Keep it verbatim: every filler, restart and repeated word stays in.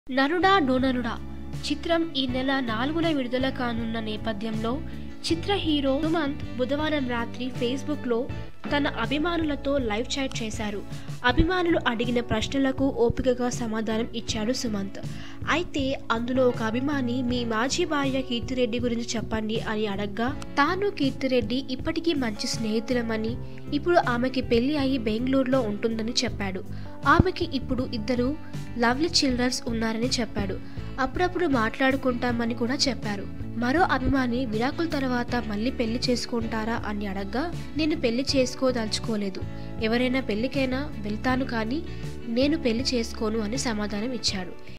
నరుడా డోనరుడా చిత్రం ఈ నెల నాలుగున విడుదల కానున్న నేపథ్యంలో చిత్ర హీరో సుమంత్ బుధవారం రాత్రి ఫేస్బుక్ లో తన అభిమానులతో లైవ్ చాట్ చేశారు. అభిమానులు అడిగిన ప్రశ్నలకు ఓపికగా సమాధానం ఇచ్చాడు సుమంత్. అయితే అందులో ఒక అభిమాని మీ మాజీ భార్య కీర్తిరెడ్డి గురించి చెప్పండి అని అడగ్గా, తాను కీర్తిరెడ్డి ఇప్పటికీ మంచి స్నేహితులమని, ఇప్పుడు ఆమెకి పెళ్లి అయి బెంగళూరులో ఉంటుందని చెప్పాడు. ఆమెకి ఇప్పుడు ఇద్దరు లవ్లీ చిల్డ్రన్స్ ఉన్నారని చెప్పాడు. అప్పుడప్పుడు మాట్లాడుకుంటామని కూడా చెప్పారు. మరో అభిమాని విడాకుల తర్వాత మళ్ళీ పెళ్లి చేసుకుంటారా అని అడగ్గా, నేను పెళ్లి చేసుకోదలుచుకోలేదు, ఎవరైనా పెళ్లికైనా వెళ్తాను కానీ నేను పెళ్లి చేసుకోను అని సమాధానం ఇచ్చాడు.